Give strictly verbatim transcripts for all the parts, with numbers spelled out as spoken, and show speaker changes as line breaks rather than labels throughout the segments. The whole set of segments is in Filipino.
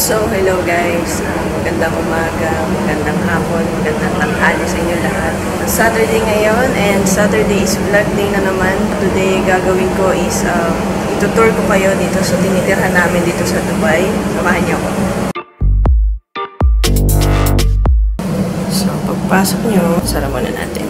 So, hello guys. Uh, magandang umaga, magandang hapon, magandang tanghali sa inyo lahat. Saturday ngayon and Saturday is vlog day na naman. Today, gagawin ko is uh, itutour ko kayo dito sa tinitirhan namin dito sa Dubai. Samahan niyo ako. So, pagpasok nyo, sara muna natin.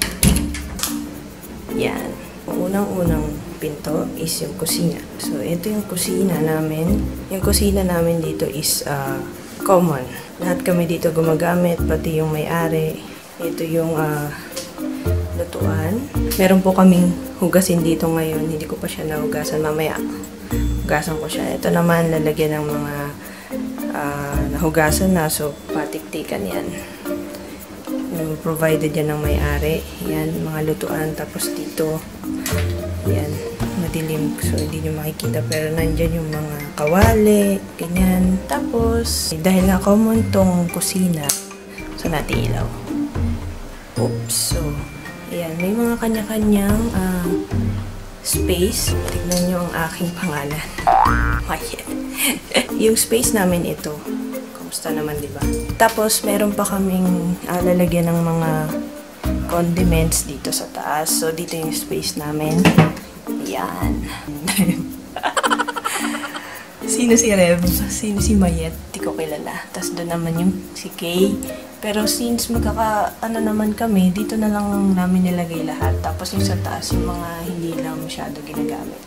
Yan. Unang-unang pinto is yung kusina. So, ito yung kusina namin. Yung kusina namin dito is uh, common. Lahat kami dito gumagamit, pati yung may-ari. Ito yung uh, lutuan. Meron po kaming hugasin dito ngayon. Hindi ko pa siya nahugasan. Mamaya, hugasan ko siya. Ito naman, lalagyan ng mga uh, nahugasan na. So, patiktikan yan. Yung provided yan ng may-ari. Yan, mga lutuan. Tapos dito, yan, madilim. So, hindi nyo makikita. Pero nandyan yung mga kawali, ganyan. Tapos, dahil nga common tong kusina, so natin ilaw. Oops. So, ayan. May mga kanya-kanyang uh, space. Tignan nyo ang aking pangalan. Mayet. Yung space namin ito. Kamusta naman, diba? Tapos, meron pa kaming uh, lalagyan ng mga condiments dito sa taas. So, dito yung space namin. Yan. Sino si Rev? Sino si Mayet? Di ko kilala. Tapos doon naman yung si Kay. Pero since magkaka, ano naman kami, dito na lang namin nilagay lahat. Tapos yung sa taas, yung mga hindi lang masyado ginagamit.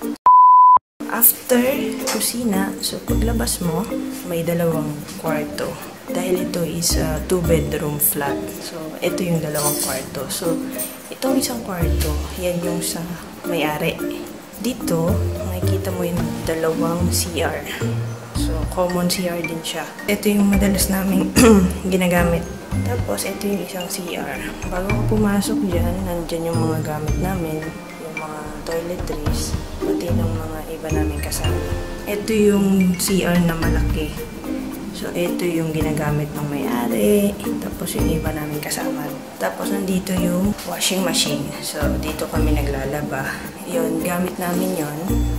After kusina, so paglabas mo, may dalawang kwarto. Dahil ito is a uh, two-bedroom flat. So, ito yung dalawang kwarto. So, itong isang kwarto, yan yung sa may-ari. Dito, makikita mo yung dalawang C R. So, common C R din siya. Ito yung madalas naming ginagamit. Tapos, ito yung isang C R. Bago ko pumasok dyan, nandyan yung mga gamit namin. Yung mga toiletries, pati ng mga iba namin kasama. Ito yung C R na malaki. So, ito yung ginagamit ng may-ari. Tapos, yung iba namin kasama. Tapos, nandito yung washing machine. So, dito kami naglalaba. Yun, gamit namin yun.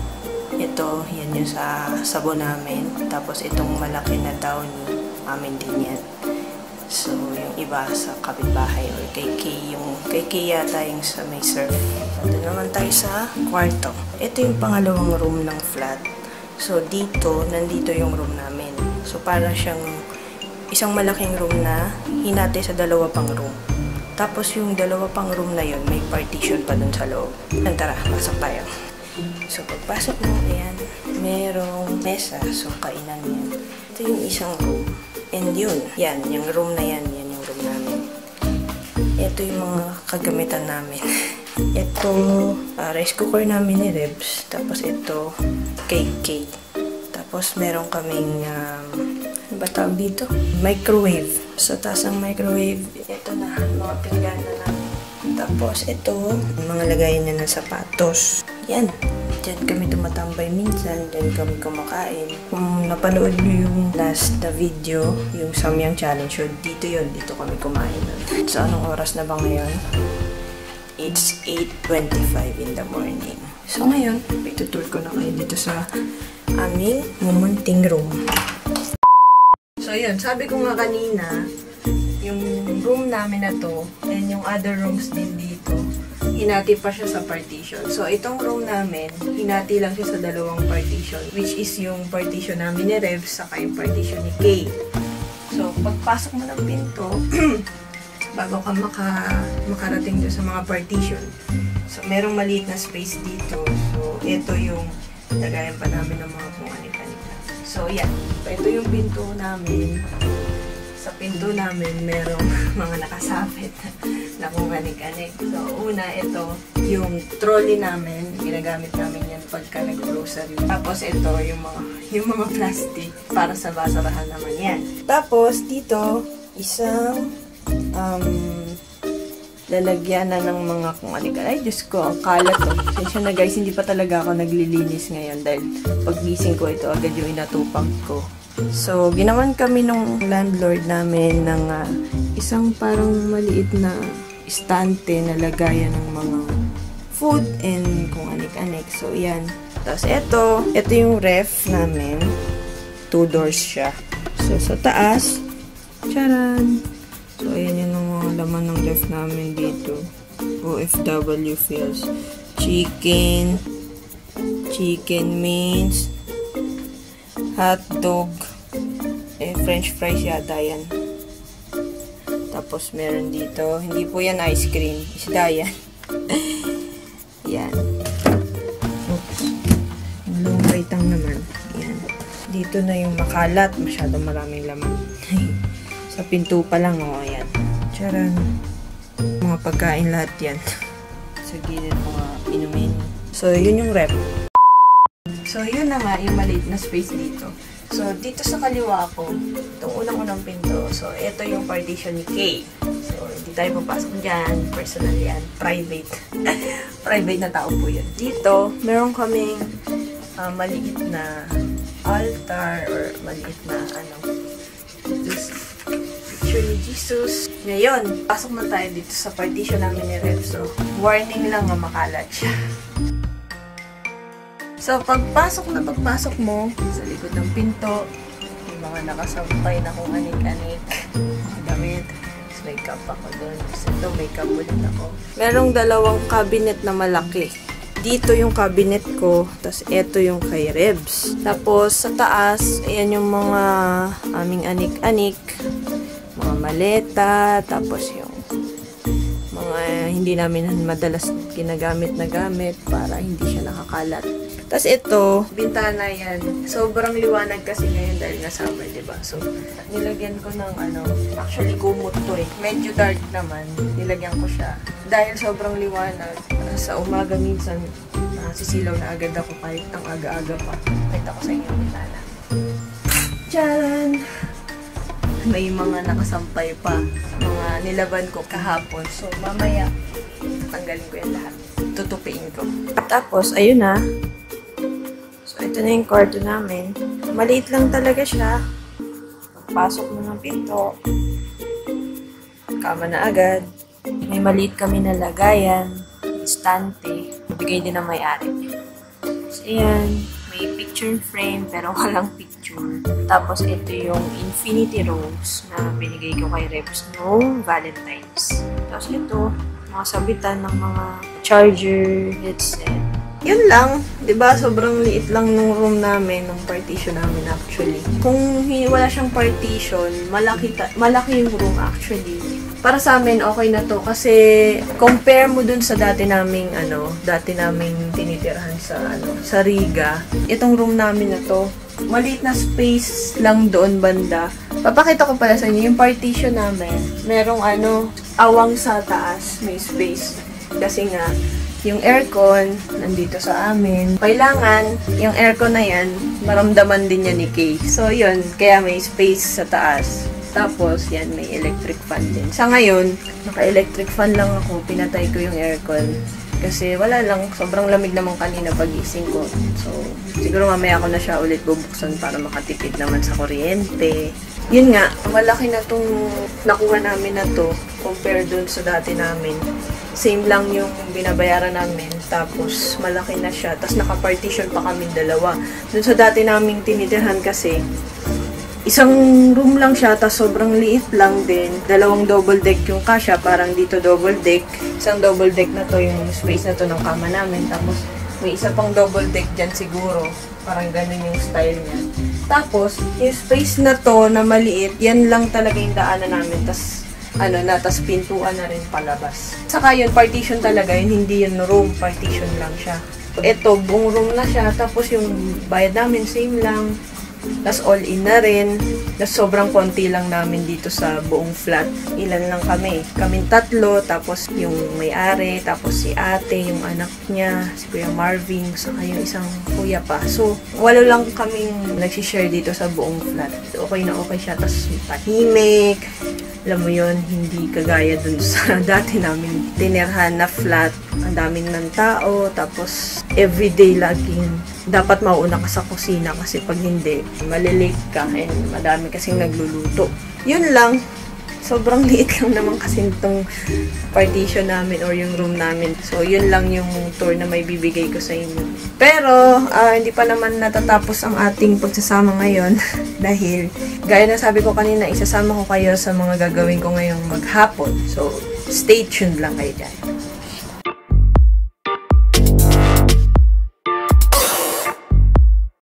Ito, yan yung sa sabon namin. Tapos, itong malaki na downy, amin din yan. So, yung iba sa kapitbahay or kay Kay, yung kay Kay yata yung sa may surf. Doon naman tayo sa kwarto. Ito yung pangalawang room ng flat. So, dito, nandito yung room namin. So, para siyang isang malaking room na hinati sa dalawa pang room. Tapos, yung dalawa pang room na yun, may partition pa dun sa loob. Tara, pasok tayo. So, pagpasok mo, ayan, merong mesa. So, kainan yan. Ito yung isang room. And yun, yan, yung room na yan, yan yung room namin. Ito yung mga kagamitan namin. Ito, uh, rice cooker namin ni Rebs. Tapos, ito, cake. Tapos, meron kaming, um, ano ba tawag dito? Microwave. So, taas ng microwave. Ito na, mga pinggan na namin. Tapos, ito, mga lagayan na ng sapatos. Yan. Diyan kami tumatambay minsan. Diyan kami kumakain. Kung napanood nyo yung last na video, yung Samyang Challenge, so dito yun. Dito kami kumain. So, anong oras na ba ngayon? It's eight twenty-five in the morning. So, ngayon, itutur ko na kayo dito sa aming mumunting room. So, yun. Sabi ko nga kanina, yung room namin na to, and yung other rooms din dito, hinati pa siya sa partition. So, itong room namin, hinati lang siya sa dalawang partition, which is yung partition namin ni Rev, saka yung partition ni Kay. So, pagpasok mo ng pinto, bago ka maka, makarating doon sa mga partition, so, merong maliit na space dito. So, ito yung lagayan pa namin ng mga kung anika-anika. So, yan. Ito yung pinto namin. Sa pinto namin, merong mga nakasapit na kung anik-anik. So, una, ito, yung trolley namin. Ginagamit namin yan pagka nag-grocery. Tapos, ito, yung mga, yung mga plastic para sa basurahan naman yan. Tapos, dito, isang um, lalagyan na ng mga kung anika. Ay, Diyos ko, ang kalat to. Sensya na guys, hindi pa talaga ako naglilinis ngayon dahil paggising ko ito, agad yung inatupag ko. So, ginawan kami nung landlord namin ng uh, isang parang maliit na istante na lagayan ng mga food and kung anik-anik. So, yan. Tapos, ito, ito yung ref namin. Two doors siya. So, sa taas, charan! So, ayan yung mga laman ng ref namin dito. O F W feels. Chicken, chicken mince, hotdog, eh, french fries yata yan. Tapos, meron dito. Hindi po yan ice cream. Isda yan. Yan. Oops. Dalawang baitang naman. Yan. Dito na yung makalat. Masyadong maraming laman. Sa pinto pa lang, oh. Ayan. Charan. Mga pagkain lahat yan. Sa gilid mga inumin. So, yun yung rep. So, yun na nga, yung maliit na space dito. So, dito sa kaliwa ko, itong unang-unang pinto. So, ito yung partition ni Kay. So, hindi tayo papasok dyan. Personal yan. Private. Private na tao po yun. Dito, meron kaming uh, maliit na altar or maliit na ano. This picture ni Jesus. Ngayon, pasok na tayo dito sa partition namin ni Rev. So, warning lang na makalat siya. So, pagpasok na pagpasok mo sa likod ng pinto, yung mga nakasampay na kung anik-anik, mga damit, makeup ako doon. So, ito, makeup ulit ako. Merong dalawang cabinet na malaki. Dito yung cabinet ko, tapos ito yung kay Rebs. Tapos, sa taas, ayan yung mga aming anik-anik, mga maleta, tapos yung mga hindi namin madalas ginagamit na gamit para hindi siya nakakalat. Tapos ito, bintana yan. Sobrang liwanag kasi ngayon dahil nga summer, diba? So, nilagyan ko ng ano, actually kumot to eh. Medyo dark naman, nilagyan ko siya. Dahil sobrang liwanag, uh, sa umaga minsan, uh, sisilaw na agad ako kahit ang aga-aga pa. Kahit ako sa inyong bintana. Tcharan! May mga nakasampay pa. Mga nilaban ko kahapon. So, mamaya, tanggalin ko yan lahat. Tutupiin ko. Tapos, ayun na. So, ito na yung kwarto namin. Maliit lang talaga siya. Pagpasok mo ng pinto, kama na agad. May maliit kami na lagayan, istante, bigay din ng may-ari. So, ayan. May picture frame, pero walang picture. Tapos, ito yung infinity rose na binigay ko kay Reps noong Valentine's. Tapos, ito, mga sabitan ng mga charger, headset. Yun lang, 'di ba? Sobrang liit lang ng room namin, ng partition namin actually. Kung wala siyang partition, malaki ta- malaki yung room actually. Para sa amin okay na 'to kasi compare mo dun sa dati naming ano, dati naming tinitirhan sa ano, sa Riga. Itong room namin na 'to, maliit na space lang doon banda. Papakita ko pala sa inyo yung partition namin. Merong ano, awang sa taas, may space. Kasi nga yung aircon, nandito sa amin. Kailangan, yung aircon na yan, maramdaman din yan ni Kay. So, yun. Kaya may space sa taas. Tapos, yan, may electric fan din. Sa ngayon, naka-electric fan lang ako. Pinatay ko yung aircon. Kasi wala lang, sobrang lamig naman kanina pagising ko. So, siguro mamaya ako na siya ulit bubuksan para makatipid naman sa kuryente. Yun nga, malaki na tong nakuha namin na to compare dun sa dati namin. Same lang yung binabayaran namin. Tapos, malaki na siya. Tapos, naka-partition pa kami dalawa. Dun sa dati naming tinitirhan kasi, isang room lang siya, tapos sobrang liit lang din. Dalawang double deck yung kasya, parang dito double deck. Isang double deck na to, yung space na to ng kama namin. Tapos, may isa pang double deck dyan siguro. Parang ganun yung style niya. Tapos, yung space na to na maliit, yan lang talaga yung daanan namin. Tapos, ano na, tas pintuan na rin palabas. Saka yun, partition talaga yun, hindi yun room, partition lang siya. Ito, buong room na siya, tapos yung bayad namin, same lang. Tas all in na rin. Tas sobrang konti lang namin dito sa buong flat. Ilan lang kami. Kaming tatlo, tapos yung may-ari, tapos si ate, yung anak niya, si Kuya Marvin, saka yung isang kuya pa. So, walo lang kaming nagsishare dito sa buong flat. Okay na okay siya, tas tahimik. Alam mo yun, hindi kagaya dun sa dati namin tinerhan na flat. Ang daming ng tao, tapos everyday laging dapat mauuna ka sa kusina kasi pag hindi, malilate ka and madami kasing nagluluto. Yun lang. sobrang liit lang naman kasi itong partition namin or yung room namin. So, yun lang yung tour na may bibigay ko sa inyo. Pero, uh, hindi pa naman natatapos ang ating pagsasama ngayon dahil, gaya na sabi ko kanina, isasama ko kayo sa mga gagawin ko ngayong maghapon. So, stay tuned lang kayo dyan.